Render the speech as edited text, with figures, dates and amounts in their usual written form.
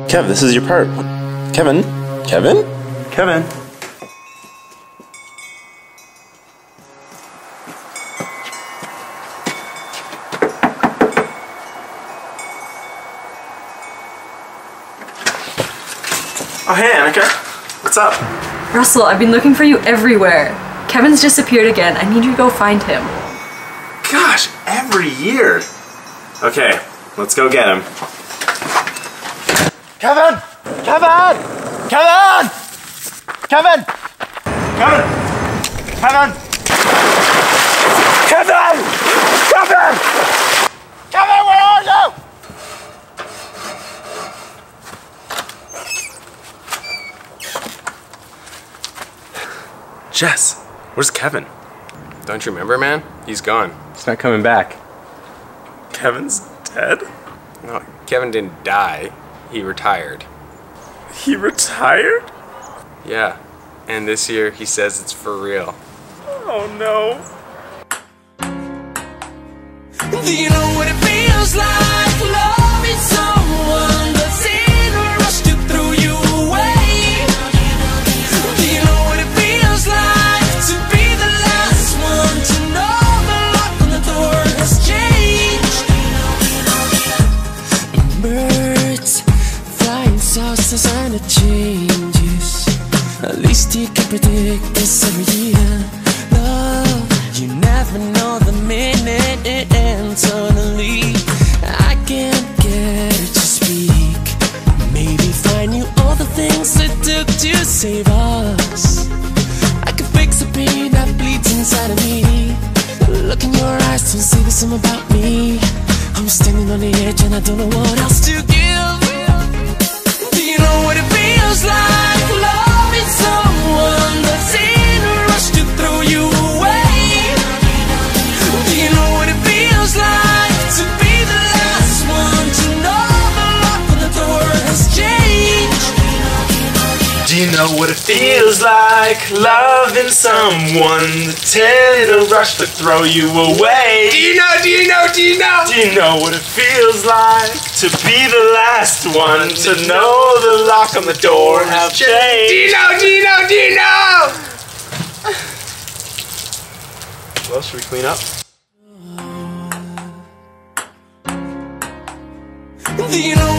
Kev, this is your part. Kevin? Kevin? Kevin? Oh, hey, Annika. What's up? Russell, I've been looking for you everywhere. Kevin's disappeared again. I need you to go find him. Gosh, every year. Okay, let's go get him. Kevin! Kevin! Kevin! Kevin! Kevin! Kevin! Kevin! Kevin! Kevin, where are you? Jess, where's Kevin? Don't you remember, man? He's gone. He's not coming back. Kevin's dead? No, Kevin didn't die. He retired. He retired? Yeah. And this year, he says it's for real. Oh no. Do you know what it feels like? Loving someone that's in a rush to throw you away. Do you know what it feels like to be the last one to know the lock on the door has changed? Birds flying south as and it changes. At least you can predict this every year. Love, you never know the minute it ends. Suddenly, I can't get it to speak. Maybe find you all the things it took to save us. I could fix the pain that bleeds inside of me. Look in your eyes, don't say the same about me. I'm standing on the edge and I don't know what else to give. Do you know what it feels like? Loving someone that's in a rush to throw you away. Do you know what it feels like to be the last one to know the lock on the door has changed? Do you know what it feels like? Loving someone that's in a rush to throw you away. Do you know? Do you know? Do you know? Do you know what it feels like to be the last one to know the lock on the door has changed? Do you know? Do you know? Do you know? Well, should we clean up? Do you know